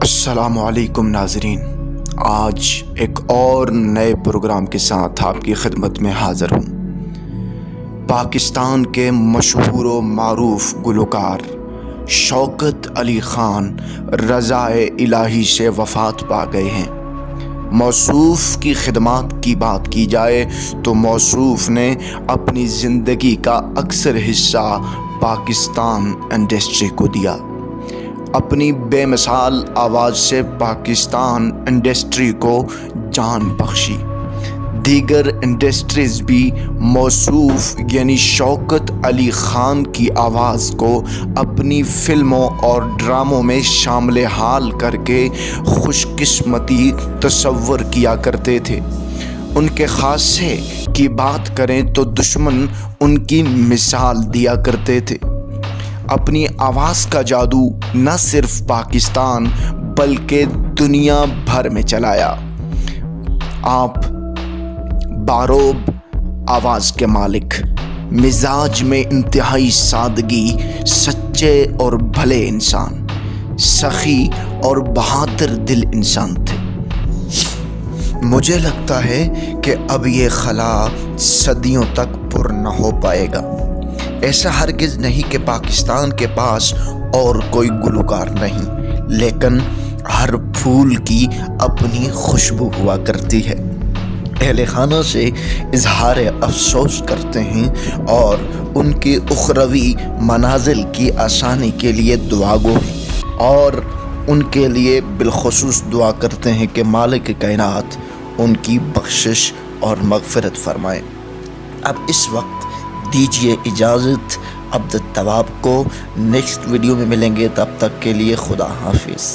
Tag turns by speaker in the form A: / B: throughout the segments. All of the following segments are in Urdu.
A: السلام علیکم ناظرین، آج ایک اور نئے پروگرام کے ساتھ آپ کی خدمت میں حاضر ہوں۔ پاکستان کے مشہور و معروف گلوکار شوکت علی خان رضائے الہی سے وفات پا گئے ہیں۔ موصوف کی خدمات کی بات کی جائے تو موصوف نے اپنی زندگی کا اکثر حصہ پاکستان انڈسٹری کو دیا۔ اپنی بے مثال آواز سے پاکستان انڈسٹری کو جان بخشی۔ دیگر انڈسٹریز بھی موصوف یعنی شوکت علی خان کی آواز کو اپنی فلموں اور ڈراموں میں شامل حال کر کے خوش قسمتی تصور کیا کرتے تھے۔ ان کے خاصے کی بات کریں تو دشمن ان کی مثال دیا کرتے تھے۔ اپنی آواز کا جادو نہ صرف پاکستان بلکہ دنیا بھر میں چلایا۔ آپ باروب آواز کے مالک، مزاج میں انتہائی سادگی، سچے اور بھلے انسان، سخی اور بہادر دل انسان تھے۔ مجھے لگتا ہے کہ اب یہ خلا صدیوں تک پر نہ ہو پائے گا۔ ایسا ہرگز نہیں کہ پاکستان کے پاس اور کوئی گلوکار نہیں، لیکن ہر پھول کی اپنی خوشبو ہوا کرتی ہے۔ اہل خانہ سے اظہار افسوس کرتے ہیں اور ان کی اخروی منازل کی آسانی کے لیے دعا گو ہیں، اور ان کے لیے بالخصوص دعا کرتے ہیں کہ مالک کائنات ان کی بخشش اور مغفرت فرمائے۔ اب اس وقت دیجیے اجازت، عبد التواب کو نیکسٹ ویڈیو میں ملیں گے، تب تک کے لیے خدا حافظ۔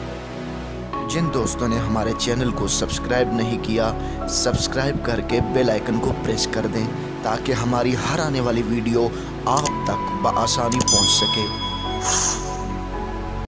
A: جن دوستوں نے ہمارے چینل کو سبسکرائب نہیں کیا، سبسکرائب کر کے بیل آئیکن کو پریس کر دیں تاکہ ہماری ہر آنے والی ویڈیو آپ تک بآسانی پہنچ سکے۔